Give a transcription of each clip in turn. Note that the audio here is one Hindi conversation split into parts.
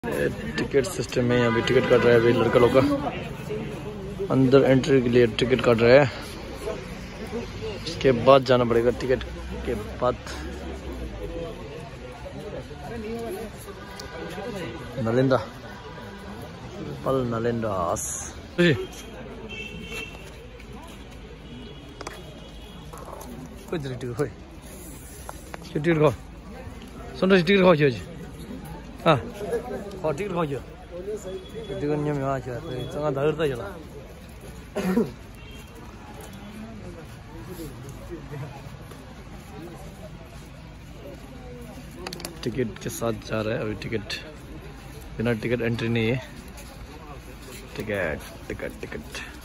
टिकट सिस्टम है, यहाँ भी टिकट काट रहा है अभी लड़का लोग का। अंदर एंट्री के लिए टिकट काट रहा है, इसके बाद जाना पड़ेगा टिकट के बाद। नालंदा पल नालंदास टिकट खाओ सुन टिकट खाओ हाँ टिकट खाओ टिकट ཉམ ཡ ཆ ཚང ད ཧར ད ཡ टिकट के साथ जा रहा है अभी। टिकट बिना टिकट एंट्री नहीं है। टिकट टिकट टिकट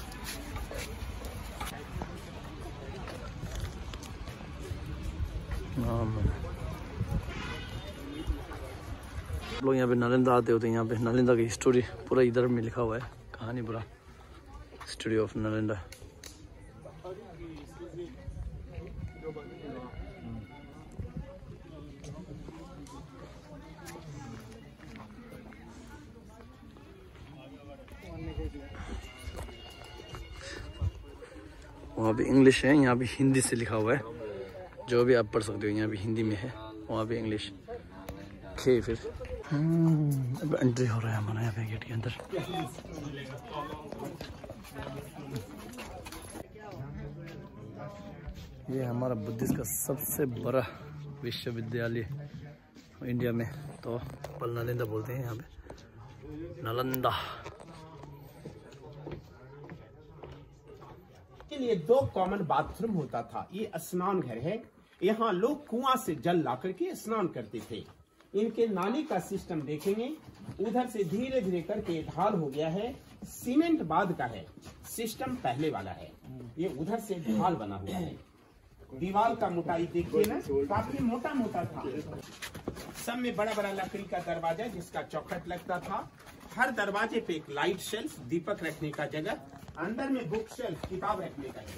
लोग यहाँ पे नालंदा आते होते हैं। यहाँ पे नालंदा की हिस्टोरी पूरा इधर में लिखा हुआ है, कहानी पूरा हिस्ट्री ऑफ नालंदा। वहाँ भी इंग्लिश है, यहाँ भी हिंदी से लिखा हुआ है, जो भी आप पढ़ सकते हो। यहाँ भी हिंदी में है, वहाँ भी इंग्लिश खे। फिर अब एंट्री हो रहा है हमारा यहाँ पे गेट के अंदर। ये हमारा बुद्धिस्ट का सबसे बड़ा विश्वविद्यालय इंडिया में, तो पल नालंदा बोलते हैं यहाँ पे, नालंदा। के लिए 2 कॉमन बाथरूम होता था। ये स्नान घर है, यहाँ लोग कुआं से जल ला करके स्नान करते थे। इनके नाली का सिस्टम देखेंगे, उधर से धीरे धीरे करके ढाल हो गया है, सीमेंट बाद का है, सिस्टम पहले वाला है। ये उधर से ढाल बना हुआ है। दीवार का मोटाई देखिए ना, काफी मोटा मोटा था। सब में बड़ा बड़ा लकड़ी का दरवाजा जिसका चौखट लगता था। हर दरवाजे पे एक लाइट शेल्फ, दीपक रखने का जगह, अंदर में बुक शेल्फ, किताब रखने का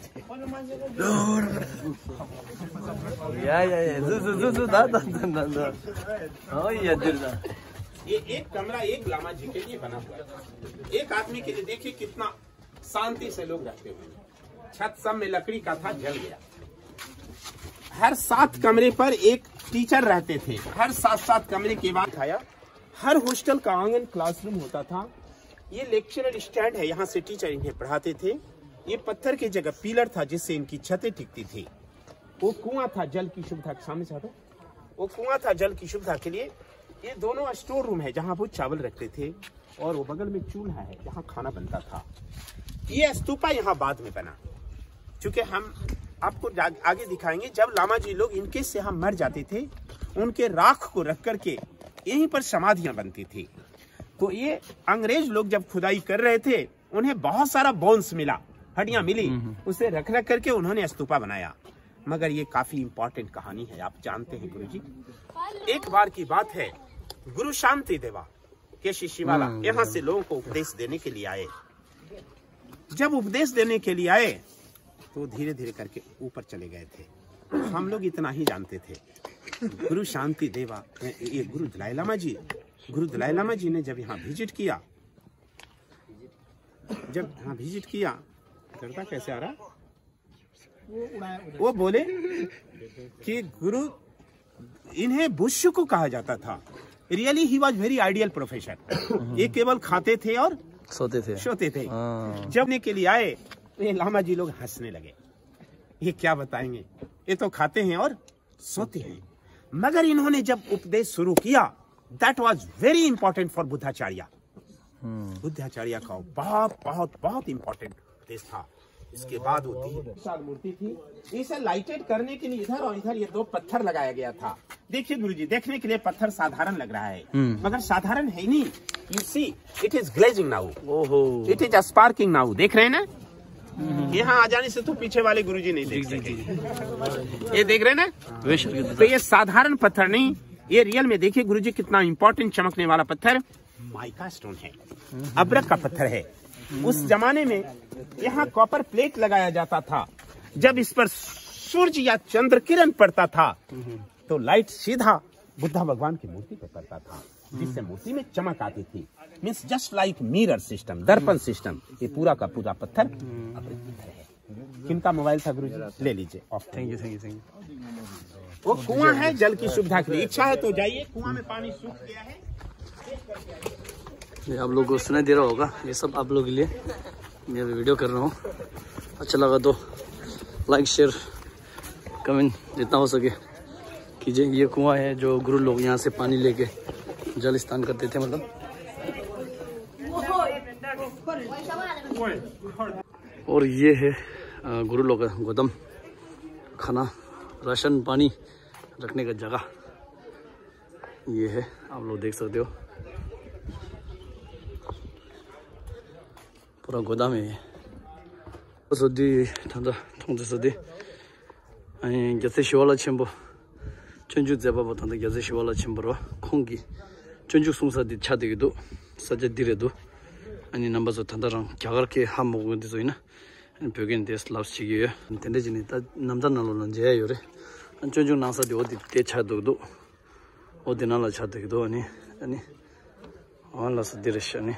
ये एक कमरा एक लामा जी के लिए बना हुआ है। एक आदमी के लिए देखिए कितना शांति से लोग रहते हुए। छत सब में लकड़ी का था, जल गया। हर 7 कमरे पर एक टीचर रहते थे। हर 7 कमरे के बाद खाया। हर हॉस्टल का आंगन क्लासरूम होता था। ये लेक्चरर स्टैंड है, यहाँ से टीचर इन्हें पढ़ाते थे। ये पत्थर की जगह पिलर था जिससे इनकी छतें टिकती थी। वो कुआं था जल की सुविधा, सामने से हटो। वो कुआं था जल की सुविधा के लिए। ये दोनों स्टोर रूम है जहाँ वो चावल रखते थे, और वो बगल में चूल्हा है जहाँ खाना बनता था। ये स्तूपा यहाँ बाद में बना, चूंकि हम आपको आगे दिखाएंगे। जब लामा जी लोग इनके से हम मर जाते थे, उनके राख को रख करके यहीं पर समाधियां बनती थी। तो ये अंग्रेज लोग जब खुदाई कर रहे थे, उन्हें बहुत सारा बोन्स मिला, हड्डियां मिली, उसे रख रख करके उन्होंने स्तूपा बनाया। मगर ये काफी इंपॉर्टेंट कहानी है, आप जानते हैं गुरुजी। एक बार की बात है, गुरु शांति देवा के शिष्यवाला यहाँ से लोगों को उपदेश देने के लिए आए। जब उपदेश देने के लिए आए तो धीरे धीरे करके ऊपर चले गए थे। हम लोग इतना ही जानते थे, गुरु शांति देवा, ये गुरु दलाई लामा जी ने जब यहाँ विजिट किया, करता कैसे आ रहा, वो बोले कि गुरु, इन्हें बुश्य को कहा जाता था। Really he was very ideal professor. ये केवल खाते थे और सोते थे। जब ने के लिए आए, ये लामा जी लोग हंसने लगे। ये क्या बताएंगे, ये तो खाते हैं और सोते हैं। मगर इन्होंने जब उपदेश शुरू किया, that was very important for Buddhacharya. Buddhacharya का बहुत बहुत बहुत इंपॉर्टेंट उपदेश था। इसके बाद वो 3 साल मूर्ति थी, इसे लाइटेड करने के लिए इधर और इधर ये 2 पत्थर लगाया गया था। देखिए गुरुजी, देखने के लिए पत्थर साधारण लग रहा है, मगर साधारण है नहीं। You see it is glazing now, it is sparking now. देख रहे हैं ना, यहाँ आ जाने से तो पीछे वाले गुरुजी नहीं देख सकते। ये देख रहे हैं ना, तो ये साधारण पत्थर नहीं, ये रियल में देखिए गुरुजी कितना इंपॉर्टेंट चमकने वाला पत्थर माइका स्टोन है, अब्रक का पत्थर है। उस जमाने में यहाँ कॉपर प्लेट लगाया जाता था। जब इस पर सूर्य या चंद्र किरण पड़ता था तो लाइट सीधा बुद्धा भगवान की मूर्ति पर पड़ता था। जिससे मूर्ति में चमक आती थी। Means just like mirror system, दर्पण सिस्टम। ये पूरा का पूरा पत्थर पत्थर है। किनका मोबाइल था गुरुजी? ले लीजिए। Thank you, thank you, thank you. वो कुआं है जल की सुविधा के लिए। इच्छा है तो जाइए, कुआं में पानी सूख गया है। ये आप लोग को सुनाई दे रहा होगा, ये सब आप लोग के लिए मैं वीडियो कर रहा हूँ। अच्छा लगा तो लाइक, शेयर, कमेंट जितना हो सके कीजिए। ये कुआं है जो गुरु लोग यहाँ से पानी लेके जल स्नान करते थे मतलब। और ये है गुरु लोग का गोदाम, खाना, राशन पानी रखने का जगह ये है, आप लोग देख सकते हो। पूरा गोदाम है ये। सदी ठंडा ठंडा सदी जैसे शिवाला छिम्बो चंजू जेबा बताते जैसे शिवाला छिम्बरो खोंगी चंजू सुंसा दी छाते दो सजे दिरे दो अनि नंबर जो ठंडा रंग क्या करके हम लोगों ने जो है ना प्योगेन देश लास्ट चीज़ है तेरे जिन्हें ता नंबर ना लो लंजे है योरे चंजू नासा दो ते छाते दो वो दिन आला छाते दो अनि अनि वाला सदी रश्यानी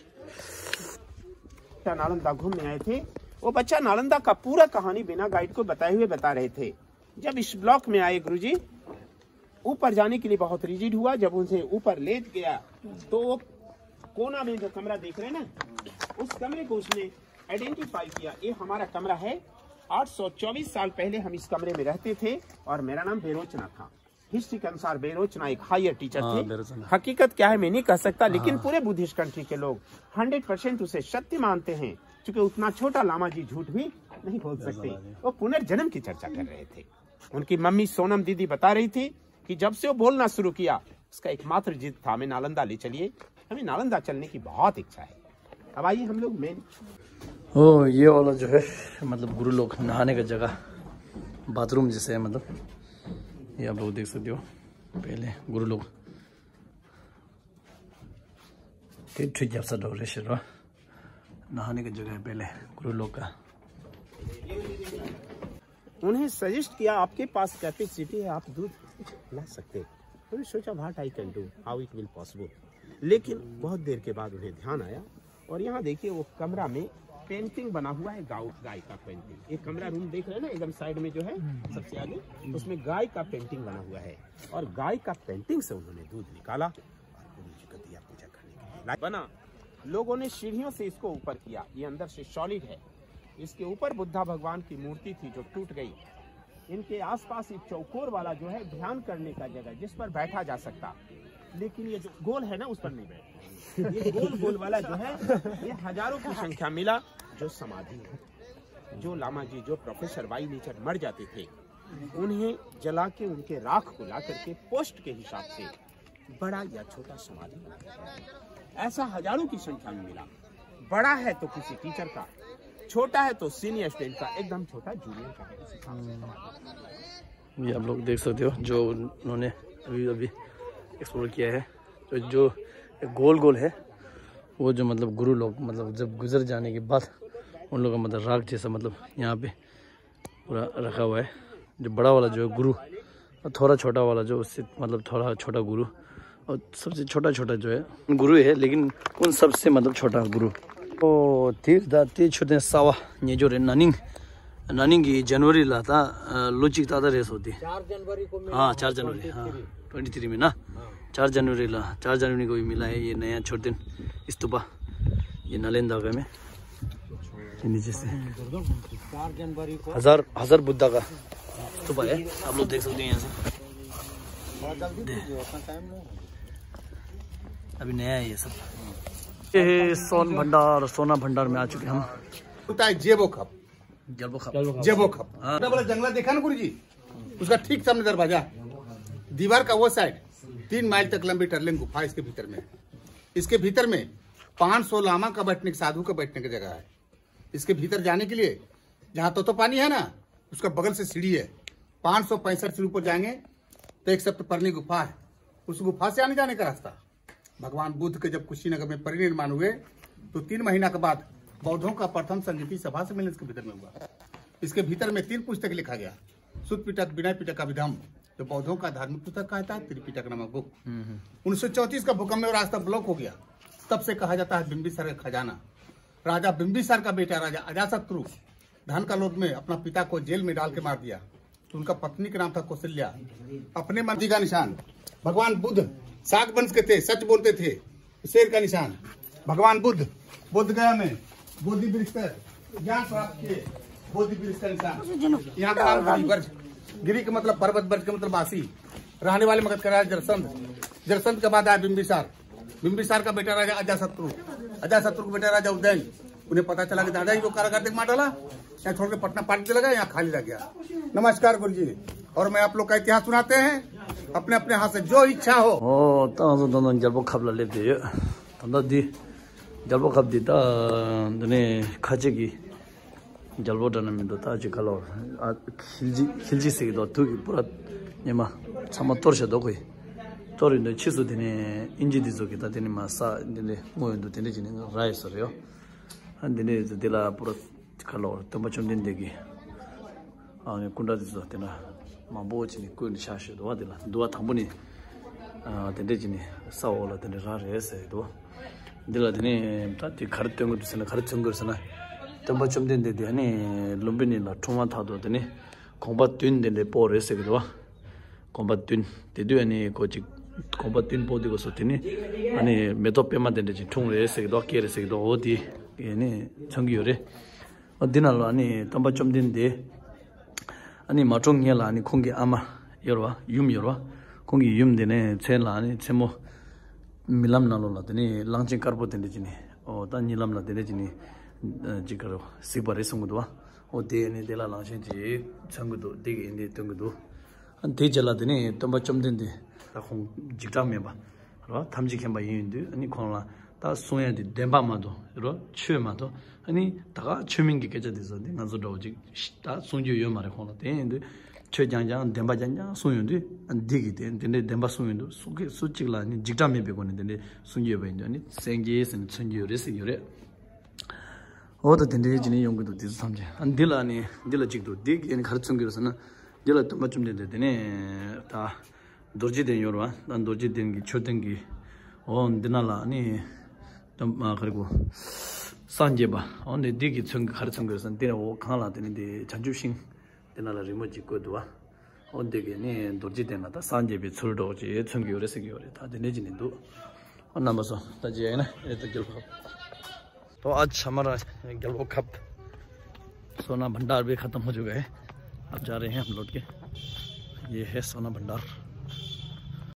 नालंदा घूमने आए थे। वो बच्चा नालंदा का पूरा कहानी बिना गाइड को बताए हुए बता रहे थे। जब इस ब्लॉक में आए गुरुजी, ऊपर जाने के लिए बहुत रिजिड हुआ। जब उनसे ऊपर ले गया तो वो कोना में जो कमरा देख रहे हैं ना, उस कमरे को उसने आइडेंटिफाई किया। ये हमारा कमरा है। 824 साल पहले हम इस कमरे में रहते थे और मेरा नाम बेरोचना था। हिस्ट्री के अनुसार बेरोचना एक हायर टीचर थे। हकीकत क्या है मैं नहीं कह सकता, लेकिन पूरे बुद्धिस्ट कंट्री के लोग 100% उसे सत्य मानते हैं, क्योंकि उतना छोटा लामा जी झूठ भी नहीं बोल सकते। वो पुनर्जन्म की चर्चा कर रहे थे। उनकी मम्मी सोनम दीदी बता रही थी कि जब से वो बोलना शुरू किया, उसका एकमात्र जिद था हमें नालंदा ले चलिए। हमें नालंदा चलने की बहुत इच्छा है। अब आइए हम लोग मेन। ओ ये वाला जो है मतलब गुरु लोग नहाने का जगह, बाथरूम जैसे है मतलब। ये आप लोग देख सकते हो। पहले गुरु लोग नहाने का जगह है पहले गुरु लोग का। उन्हें सजेस्ट किया आपके पास कैपेसिटी है, आप दूध ला सकते। उन्होंने सोचा what I can do, how it will possible. लेकिन बहुत देर के बाद उन्हें ध्यान आया और यहाँ देखिए वो कमरा में पेंटिंग बना हुआ है, गाय का पेंटिंग। एक कमरा रूम देख रहे हैं ना, एकदम साइड में जो है सबसे आगे, उसमें गाय का पेंटिंग बना हुआ है। और गाय का पेंटिंग से उन्होंने दूध निकाला और गुरु जी को दिया पूजा करने के लिए। बना लोगों ने सीढ़ियों से इसको ऊपर किया। ये अंदर से सॉलिड है। इसके ऊपर बुद्धा भगवान की मूर्ति थी जो टूट गई। इनके आसपास एक चौकोर वाला जो है ध्यान करने का जगह, जिस पर बैठा जा सकता, लेकिन ये जो गोल है ना उस पर नहीं बैठा। ये गोल वाला जो है ये हजारों की संख्या मिला जो समाधि है। जो लामा जी, जो प्रोफेसर वाई नेचर मर जाते थे, उन्हें जला के उनके राख को ला करके पोस्ट के हिसाब से बड़ा या छोटा समाधि बना। ऐसा हजारों की संख्या में मिला। बड़ा है तो किसी टीचर का, छोटा है तो सीनियर स्टूडेंट का, एकदम छोटा जूनियर का है। ये आप लोग देख सकते हो जो उन्होंने अभी एक्सप्लोर किया है। तो जो गोल है वो जो मतलब गुरु लोग मतलब जब गुजर जाने के बाद उन लोगों का मतलब राग जैसा मतलब यहाँ पे पूरा रखा हुआ है। जो बड़ा वाला जो है गुरु और थोड़ा छोटा वाला जो उससे मतलब थोड़ा छोटा गुरु और सबसे छोटा जो है गुरु है, लेकिन उन सबसे मतलब छोटा गुरु। ओ तीर छोटे सावा ये जो नानिंग की जनवरी ला था लोचिक तादा रेस होती 4 जनवरी को। हाँ 4 जनवरी, हाँ 23 में ना 4 जनवरी को भी मिला है ये नया छोटे दिन स्तूपा। ये नालंदा में नीचे से 4 जनवरी को हजार बुद्धा का स्तूपा है। आप लोग देख सकते हैं यहाँ से। अभी नया है ये सब। ये है सोना भंडार में आ चुके हम। होता है जेबो खप। बड़ा जंगला देखा ना गुरुजी, उसका ठीक सामने दरवाजा, दीवार का वो साइड 3 माइल तक लंबी टर्लिंग गुफा इसके भीतर में। इसके भीतर में 500 लामा का बैठने, साधु का बैठने की जगह है। इसके भीतर जाने के लिए जहाँ तो पानी है ना, उसका बगल से सीढ़ी है। 565 सीढ़ी ऊपर जाएंगे तो एक सप्तपर्णी गुफा है। उस गुफा से आने जाने का रास्ता। भगवान बुद्ध के जब कुशीनगर में परिनिर्माण हुए तो 3 महीना के बाद बौद्धों का प्रथम संगीति सभा सम्मेलन इसके भीतर में हुआ। इसके भीतर में 3 पुस्तक लिखा गया, सुत पिटक, विनय पिटक, अभिधम। तो बौद्धों का धार्मिक पुस्तक कहता है त्रिपिटक नामक बुक। 1934 का भूकंप में रास्ता ब्लॉक हो गया। तब से कहा जाता है बिंबिसार का खजाना। राजा बिंबिसार का बेटा राजा अजातशत्रु धन का लोभ में अपना पिता को जेल में डाल के मार दिया। तो उनका पत्नी का नाम था कौशल्या। अपने मर्जी का निशान भगवान बुद्ध शाक वंश के थे, सच बोलते थे। शेर का निशान भगवान बुद्ध बोध गया में बोधि वृक्ष पर ज्ञान प्राप्त किए। बोधि वृक्ष का निशान यहाँ का नाम गिरिवर्ज। गिरी का मतलब पर्वत, वर्ज का मतलब वासी। रहने वाले मगध का राजा जरसंध। जरसंध के बाद आया बिंबिसार। बिंबिसार का बेटा राजा अजातशत्रु। अजातशत्रु का बेटा राजा उदयन। उन्हें पता चला कि दादा ही वो कारागार देख मार डाला, यहाँ छोड़ के पटना पार्टी लगा, यहाँ खाली रह गया। नमस्कार गुरु जी। और मैं आप लोग का इतिहास सुनाते हैं अपने अपने हाथ से जो इच्छा हो। ओ तांसो दोनों जलबो खबला लेते हैं तंदा दी जलबो खब दी ता दने खाचे की जलबो डन में दो ताज कलो खिलजी से दो तू की पूरा येमा समतोर से दो कोई तोरी ने चिसु दने इंजी दिसो की ता दने मासा दने मोय दो दने जिने राय सरियो 한 dine dila pura kalo tamba chumden degi ane kunda diso dina mambo chini kuin shashi doa dila doa thambuni dinde chini saola dine rare ese do dila dine tati khartengu disana khartengu sana tamba chumden de ane lumbini la thuma thado dine combat twin dinde por ese do combat twin dedu ane kochi combat twin body go sotini ane metopema dinde chi thungre ese do kere ese do odi 얘네 정규래 어디날로 아니 담바 좀 된데 아니 마종이라 아니 공기 아마 여러와 윰 여러와 공기 윰되네 제라 아니 제모 밀람나로라더니 랑칭 카르보 된데지니 단일람나 된데지니 지가로 시바레 송도와 어디에네 데라 랑칭지 정구도 되게 인데 등도 한 대절라더니 담바 좀 된데 공 직장면 봐 알아 탐지캠 봐 이인데 아니 콜라 다 소야디 덴바마도 이러 추마도 아니 다가 추민기 계절에서인데 나서도 오직 다 송주요 말에 콜라 되는데 최장장 덴바장장 소연데 안 되게 되는데 덴바 소연도 속에 수직라니 직담에 배고는데 송주요 배인데 아니 생제에서는 천주요레서 요래 어디 된데 지니 연구도 뒤서 삼제 안 딜라니 딜라직도 되게 가르쳐 그래서는 딜라 좀 맞좀 되네 다 도지된 요로와 난 도지된 게 초등기 디날라 아니 그리고 산제바 오늘 되게 청 가르쳐 그래서 데나 오 강라 되는데 잔주신 디날라 리모지 거도와 온데게니 도지된다 산제비 출도지 청교레서 교레 다 되네지는도 남아서 다지에나 에도 결국 तो आज हमारा गलबो कप सोना भंडार भी खत्म हो चुका है। अब जा रहे हैं हम लौट के। ये है सोना भंडार।